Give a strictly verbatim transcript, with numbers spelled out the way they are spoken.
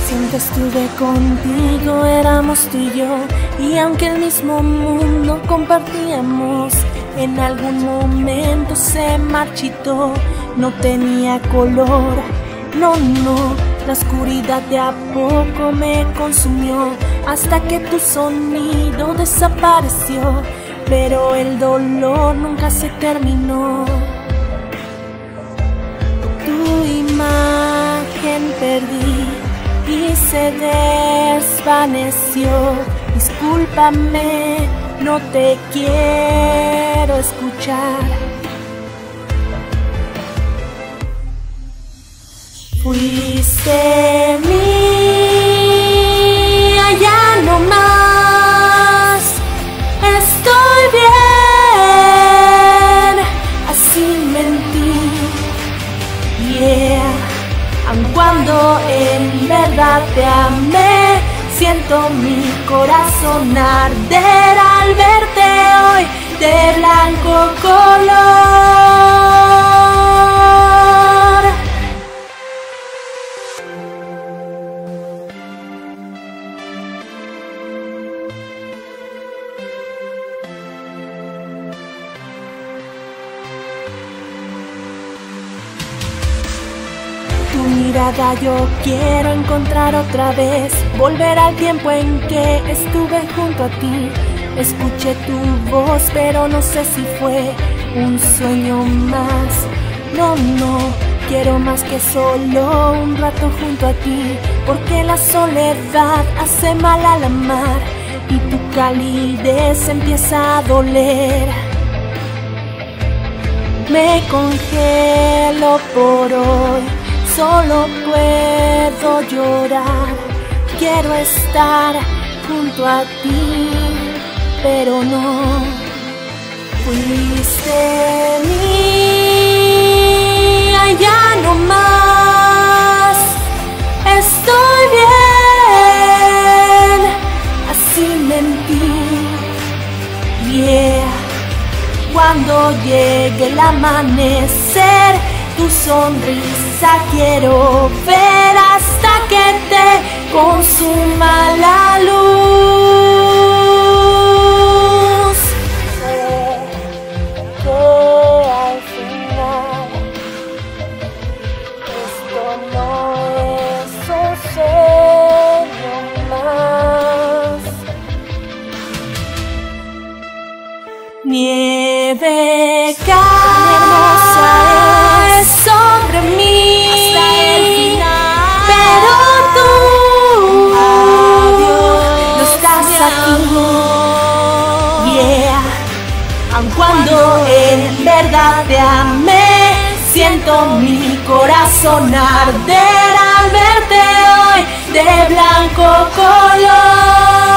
Siempre estuve contigo, éramos tú y yo, y aunque el mismo mundo compartíamos, en algún momento se marchitó. No tenía color, no, no, la oscuridad de a poco me consumió, hasta que tu sonido desapareció, pero el dolor nunca se terminó. Tu imagen perdí y se desvaneció. Discúlpame, no te quiero escuchar. Fuiste mía, ya no más. Estoy bien, así mentí. Yeah. Aun cuando en verdad te amé, siento mi corazón arder al verte hoy de blanco color. Tu mirada yo quiero encontrar otra vez, volver al tiempo en que estuve junto a ti. Escuché tu voz, pero no sé si fue un sueño más. No, no, quiero más que solo un rato junto a ti, porque la soledad hace mal al amar y tu calidez empieza a doler. Me congelo por hoy, solo puedo llorar. Quiero estar junto a ti, pero no. Fuiste mía, ya no más. Estoy bien, así mentí. Yeah. Cuando llegue el amanecer, tu sonrisa quiero ver hasta que te consuma la luz. Sé que al final esto no es un sueño más. Nieve cae sobre mí hasta el final, pero tú adiós, no estás aquí. Yeah. Aun cuando en verdad te amé, siento mi corazón arder al verte hoy de blanco color.